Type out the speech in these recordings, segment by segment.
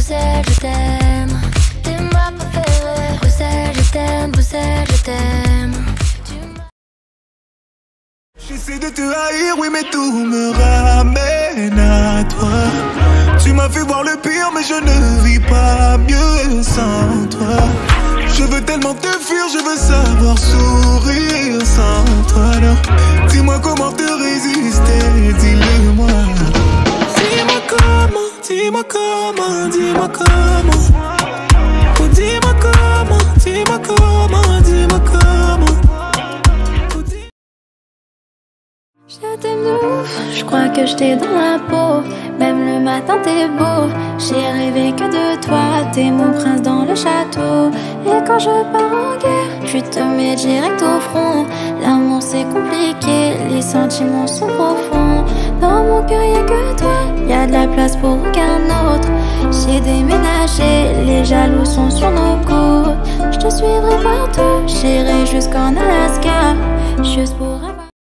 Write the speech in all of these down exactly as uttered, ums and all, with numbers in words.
Bruxelles, je t'aime. T'es ma préférée. Bruxelles, je t'aime. Bruxelles, je t'aime. J'essaie de te haïr, oui, mais tout me ramène à toi. Tu m'as fait voir le pire, mais je ne vis pas mieux sans toi. Je veux tellement te fuir, je veux savoir sourire sans toi. Alors, dis-moi comment te résister, dis-le-moi. Dis-moi comment, dis-moi comment, dis-moi comment. Oh, dis-moi comment, dis-moi comment, dis-moi comment. Je t'aime de ouf, je crois que je t'ai dans la peau. Même le matin t'es beau, j'ai rêvé que de toi. T'es mon prince dans le château. Et quand je pars en guerre, tu te mets direct au front. L'amour c'est compliqué, les sentiments sont profonds. Dans mon cœur y'a que toi, y'a de la place pour aucun autre. J'ai déménagé, les jaloux sont sur nos côtes. Je te suivrai partout, j'irai jusqu'en Alaska, juste pour avoir.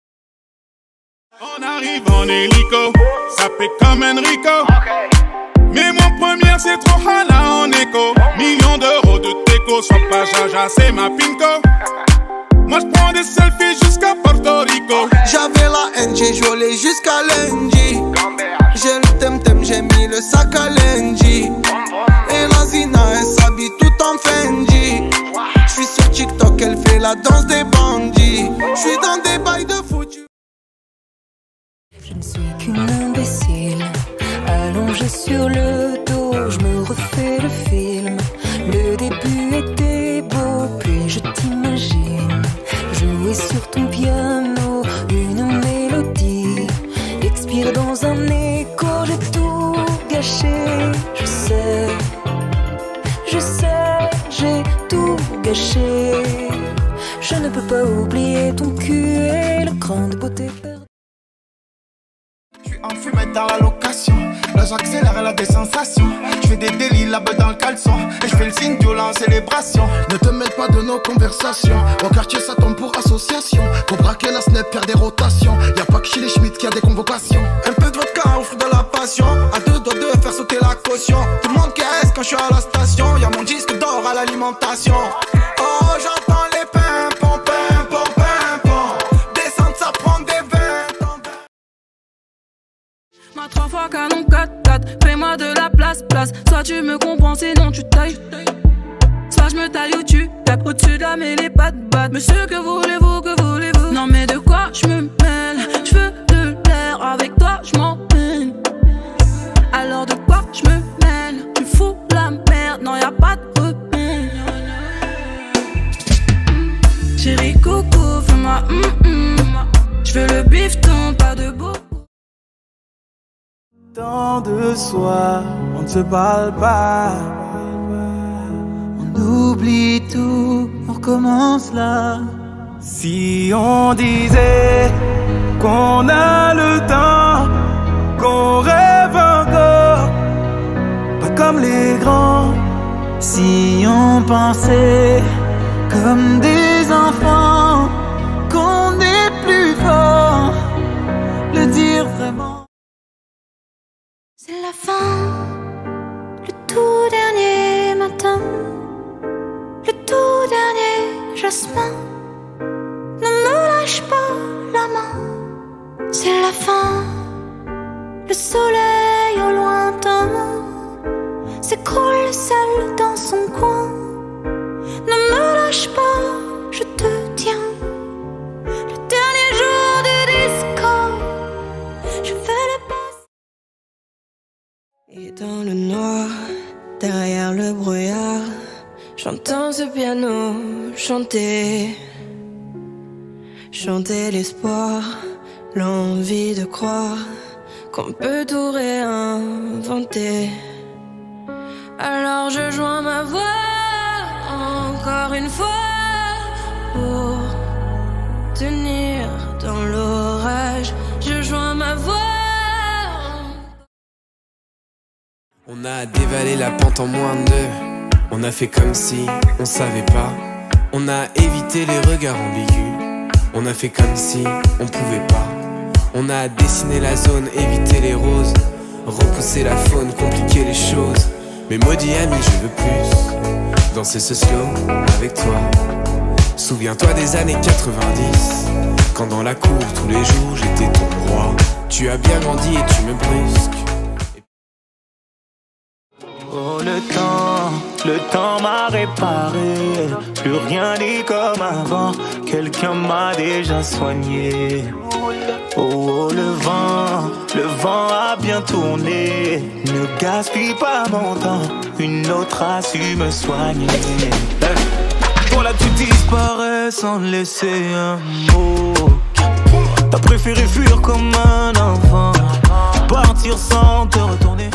On arrive en hélico, ça fait comme Enrico. Mais mon premier c'est trop hala en écho. Millions d'euros de déco, sois pas jaja, c'est ma pinko. Moi j'prends des selfies jusqu'à Porto Rico. J'avais la haine, j'ai joué jusqu'à lundi. J'ai le tem-tem, j'ai mis le sac à lundi. Et la Zina, elle s'habille tout en Fendi. J'suis sur TikTok, elle fait la danse des bandits. J'suis dans des bails de foutu. Je ne suis qu'une imbécile, allongée sur le dos, je me refais le film. Le début était beau, puis je t'imagine jouer sur ton piano une mélodie, expire dans un écho, j'ai tout gâché. Je sais, je sais, j'ai tout gâché. Je ne peux pas oublier ton cul et le cran de beauté perdue. En fumette dans la location, là j'accélère, elle a des sensations. Je fais des délits là-bas dans le caleçon, et je fais le signe violent en célébration. Ne te mêle pas de nos conversations, au quartier ça tombe pour association. Pour braquer la snap, faire des rotations. Y'a pas que chez les Schmitt qu'il y a des convocations. Un peu de vodka au fond de la passion, à deux doigts de faire sauter la caution. Tout le monde caisse quand je suis à la station, y'a mon disque d'or à l'alimentation. Oh j'entends les pimpons, pimpons, pimpons. Descendre ça prend des vingt ans. Ma trois fois canon quatre quatre, fais-moi de la place, place. Soit tu me comprends, sinon tu tailles. Soit je me taille ou tu tapes au-dessus de la mêlée, pas de batte. Monsieur, que voulez-vous, que voulez-vous? Non mais de quoi je me mêle? Je veux de l'air, avec toi je m'en peine. Alors de quoi je me mêle? Tu fous la merde, non y'a pas de repère. Chérie coucou, fais-moi hum hum. Je veux le bifton, pas de beau. Tant de soi, on ne se parle pas. On oublie tout, on recommence là. Si on disait qu'on a le temps, qu'on rêve encore, pas comme les grands. Si on pensait comme des enfants, qu'on est plus fort, le dire vraiment. C'est la fin, le tout dernier matin, le tout dernier jasmin. Ne me lâche pas la main. C'est la fin, le soleil au lointain s'écroule seul dans son coin. Ne me lâche pas, je te tiens. Le dernier jour du disco, je fais le pas. Et dans le noir, derrière le brouillard, j'entends ce piano chanter. Chanter l'espoir, l'envie de croire qu'on peut tout réinventer. Alors je joins ma voix encore une fois pour tenir dans l'orage. Je joins ma voix. On a dévalé la pente en moins de deux. On a fait comme si on savait pas. On a évité les regards ambigus. On a fait comme si on pouvait pas. On a dessiné la zone, évité les roses, repousser la faune, compliquer les choses. Mais maudit ami, je veux plus danser ce slow avec toi. Souviens-toi des années quatre-vingt-dix, quand dans la cour tous les jours j'étais ton roi. Tu as bien grandi et tu me brusques. Oh le temps, le temps m'a réparé. Plus rien n'est comme avant, quelqu'un m'a déjà soigné. Oh, oh le vent, le vent a bien tourné. Ne gaspille pas mon temps, une autre a su me soigner. Toi là tu disparais sans laisser un mot. T'as préféré fuir comme un enfant, partir sans te retourner.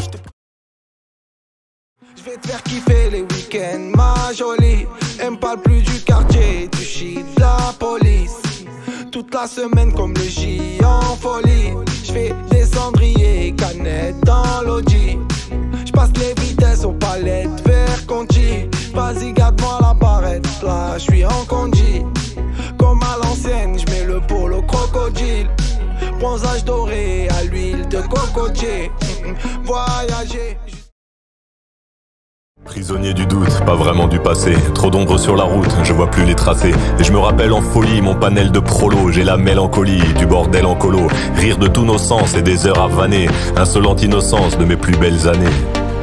Je vais te faire kiffer les week-ends, ma jolie. Elle me parle plus du quartier, du shit, de la police. Toute la semaine comme le J en folie. Je fais des cendriers, canettes dans l'audi. Je passe les vitesses aux palettes vers Conti. Vas-y garde-moi la barrette, là je suis en congé. Comme à l'ancienne, je mets le polo crocodile. Bronzage doré à l'huile de cocotier. Voyager. Prisonnier du doute, pas vraiment du passé. Trop d'ombre sur la route, je vois plus les tracés. Et je me rappelle en folie mon panel de prolo. J'ai la mélancolie, du bordel en colo. Rire de tous nos sens et des heures à vanner. Insolente innocence de mes plus belles années.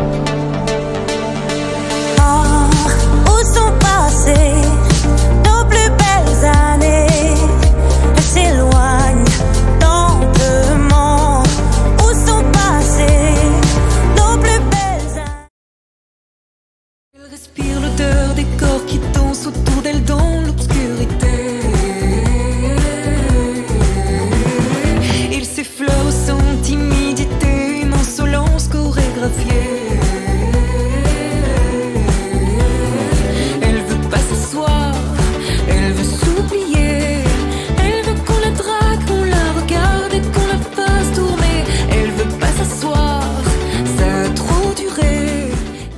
Ah, où sont passées nos plus belles années? Elles s'éloignent lentement. Où sont passées nos plus belles années? Elle respire l'odeur des corps qui dansent autour d'elle dans l'obscurité. Il s'effleure sans timidité, une insolence chorégraphiée. Elle veut pas s'asseoir, elle veut s'oublier. Elle veut qu'on la drague, qu'on la regarde et qu'on la fasse tourner. Elle veut pas s'asseoir, ça a trop duré.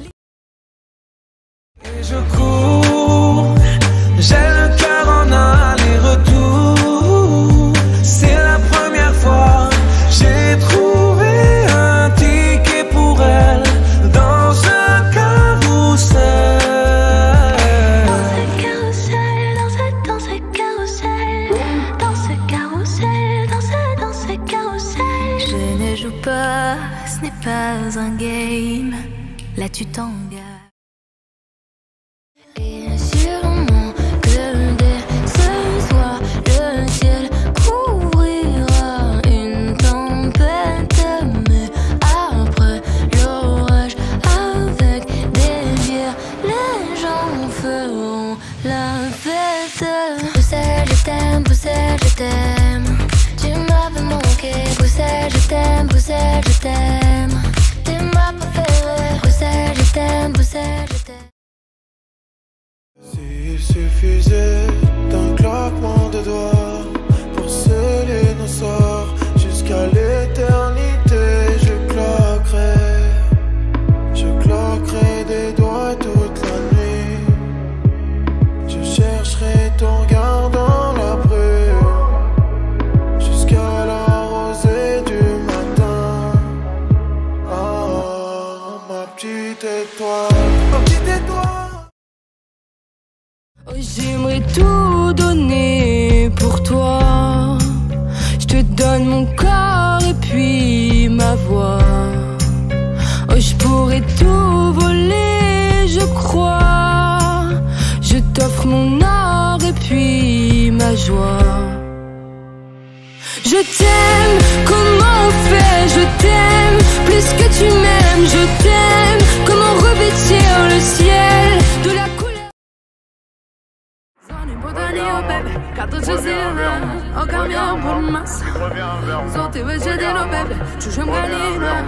Et je cours, j'ai le cœur en aller-retour. C'est la première fois, j'ai trouvé un ticket pour elle dans un carrousel. Dans ce carrousel, dans ce, dans ce carrousel, dans ce carrousel, dans ce, dans ce carrousel. Je ne joue pas, ce n'est pas un game. Là tu t'engages. Et sûrement que dès ce soir, le ciel couvrira une tempête. Mais après l'orage, avec des bières, les gens feront la fête. Bruxelles, je t'aime, Bruxelles, je t'aime. Tu m'avais manqué, Bruxelles, je t'aime, Bruxelles, je t'aime. T'es ma préférée, Bruxelles, je t'aime, Bruxelles, je t'aime. S'il suffisait d'un claquement de doigts pour sceller nos sorts jusqu'à l'éternité, je claquerais, je claquerais des doigts toute la nuit. Je chercherai ton regard dans la brume jusqu'à la rosée du matin. Ah, ma petite étoile, ma petite étoile. Oh, j'aimerais tout donner pour toi. Je te donne mon corps et puis ma voix. Oh, je pourrais tout voler, je crois. Je t'offre mon or et puis ma joie. Je t'aime, comment on fait? Je t'aime, plus que tu m'aimes. Je t'aime, comment revêtir le ciel de la couleur. Quando ci siamo, ho cambiato un po' il massa. Sotto i veci dello bebè, ci siamo canina.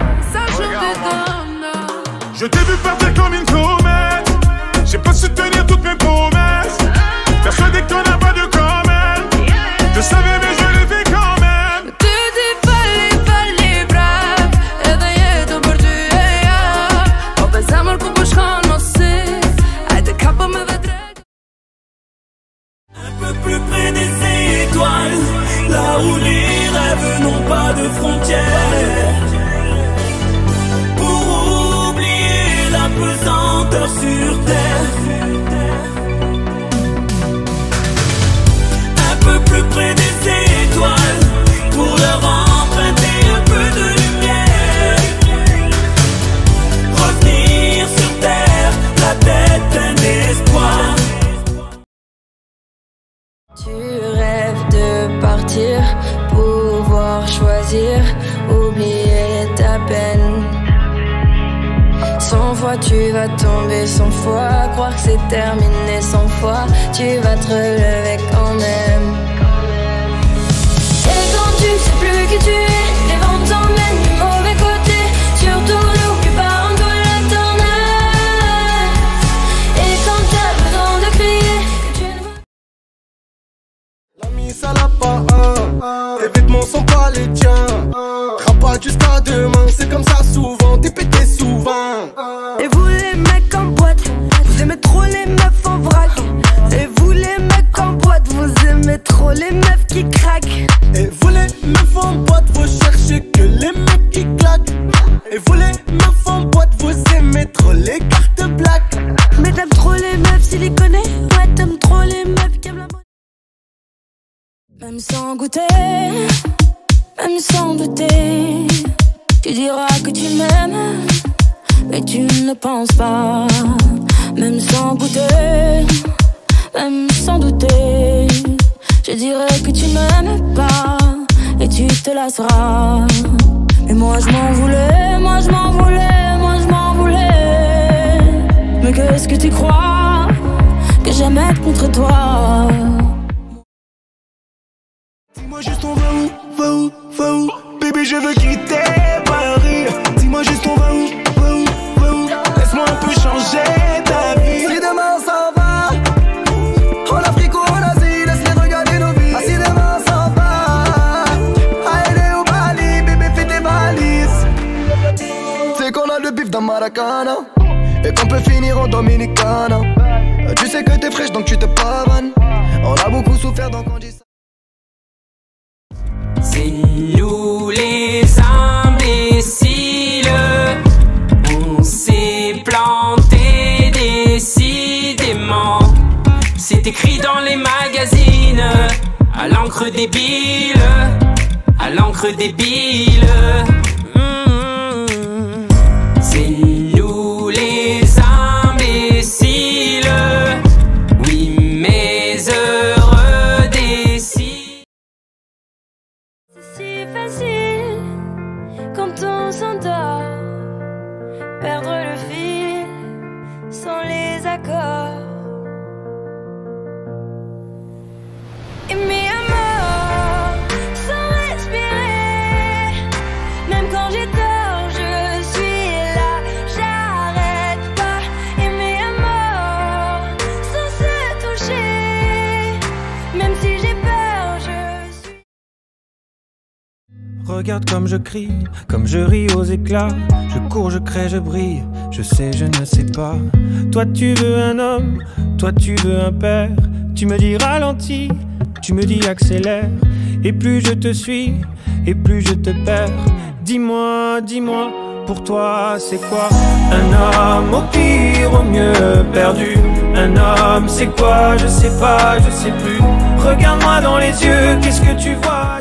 Je t'ai vu partir comme une comète. J'ai pas su tenir toutes mes promesses. Persuadé que t'en as pas de comme elle. Je savais mais je l'ai fait quand même. Tu ti falli, falli brave. E dai tu per te. Ho pensato al cubo sconosce. Hai de capo me vedrai. Un peu plus près des étoiles, là où les rêves n'ont pas de frontières. Pour oublier la dire, oublier ta peine. Cent fois tu vas tomber, cent fois croire que c'est terminé, cent fois tu vas te relever quand même. Et quand tu sais plus qui tu es, les vents t'emmènent du mauvais côté. Surtout n'oublie pas un peu l'éternel. Et quand t'as besoin de crier, que tu ne vois. L'ami ça l'a pas un, tes vêtements sont pas les tiens. Rabat jusqu'à demain, c'est comme ça souvent, t'es pété souvent. Et vous les mecs en boîte, vous aimez trop les meufs en vrac. Et vous les mecs en boîte, vous aimez trop les meufs qui craquent. Et vous les meufs en boîte, vous cherchez que les mecs qui claquent. Et vous les meufs en boîte, vous aimez trop les cartes black. Mais t'aimes trop les meufs siliconées, ouais t'aimes trop les meufs qui aiment la mode. Même sans goûter, même sans douter, tu diras que tu m'aimes, mais tu ne penses pas. Même sans goûter, même sans douter, je dirais que tu m'aimes pas et tu te lasseras. Mais moi je m'en voulais, moi je m'en voulais, moi je m'en voulais. Mais qu'est-ce que tu crois que j'aime être contre toi? Dis-moi juste on va où, va où, va où. Bébé je veux quitter Paris. Dis-moi juste on va où, va où, va où. Laisse-moi un peu changer ta vie. Si demain ça va, en Afrique ou en Asie, laisse-les regarder nos vies. Ah, si demain ça va, allez au Bali, bébé fais tes valises. C'est qu'on a le bif dans Maracana et qu'on peut finir en Dominicana. Tu sais que t'es fraîche donc tu te pavanes. On a beaucoup souffert donc on dit ça. C'est nous les imbéciles, on s'est planté décidément. C'est écrit dans les magazines, à l'encre débile, à l'encre débile. Mmh. C'est nous les imbéciles, oui mais heureux déciles. Si facile quand on s'endort, perdre le fil sans les accords. Aimer à mort sans respirer, même quand j'ai tort, je suis là, j'arrête pas. Aimer à mort sans se toucher, même si j'ai peur, je suis. Regarde comme je crie, comme je ris aux éclats. Je cours, je crée, je brille. Je sais, je ne sais pas. Toi tu veux un homme, toi tu veux un père. Tu me dis ralentis, tu me dis accélère. Et plus je te suis, et plus je te perds. Dis-moi, dis-moi, pour toi c'est quoi un homme? Au pire, au mieux perdu. Un homme c'est quoi? Je sais pas, je sais plus. Regarde-moi dans les yeux, qu'est-ce que tu vois?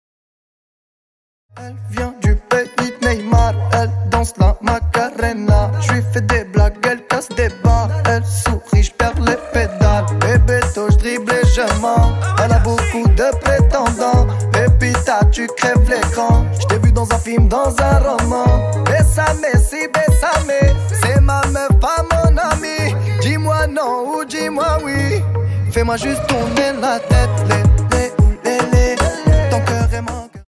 Elle vient du pays de Neymar, elle danse la Macarena. Je lui fais des blagues, elle casse des barres. Elle sourit, je perds les pédales. Bébé, toi, je dribble et je mens. Elle a beaucoup de prétendants. Pépita, tu crèves l'écran. Je t'ai vu dans un film, dans un roman. Bessame, si bessame. C'est ma meuf, pas mon ami. Dis-moi non ou dis-moi oui. Fais-moi juste tourner la tête. Les, les, ou les, les. Ton cœur est mon cœur.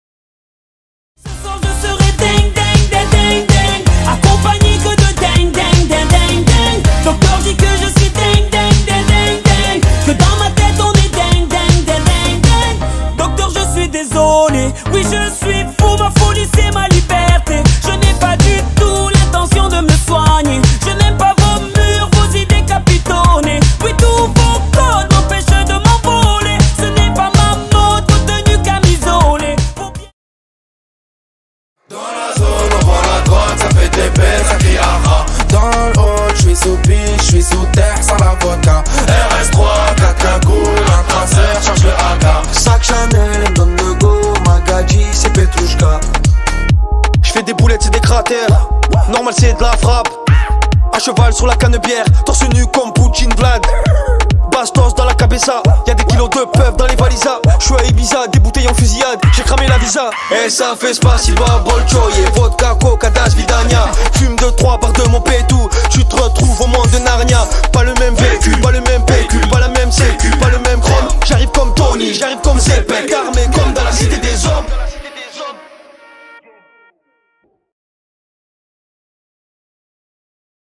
Accompagné que de ding ding ding ding ding. Docteur dit que je suis ding ding ding ding ding. Que dans ma tête on est ding ding ding ding ding. Docteur je suis désolé, oui je suis fou, ma folie c'est ma liberté. Je n'ai pas du tout l'intention de me soigner. Je n'aime pas vos murs, vos idées capitonnées. Oui tous vos codes m'empêchent de m'envoler. Ce n'est pas ma mode, vos tenues camisolées. Dans la zone, on voit la droite, ça fait des belles, ça crie aha. Dans le haut, je suis sous piche, je suis sous terre sans l'avocat. R S trois, quatre cagoules, un traceur, charge le haga. Sac Chanel, elle me donne le go, Magadji, c'est Petrouchka. J'fais des boulettes, c'est des cratères. Normal, c'est de la frappe. À cheval sur la canne-bière, torse nu comme Poutine Vlad. Bastos dans la cabine. Bessa. Y'a des kilos de peuf dans les valisas. J'suis à Ibiza, des bouteilles en fusillade. J'ai cramé la visa. Et ça fait spasiba, bolchoye, vodka, coca, das, vidania. Fume de trois par de mon pétou. Tu te retrouves au monde de Narnia. Pas le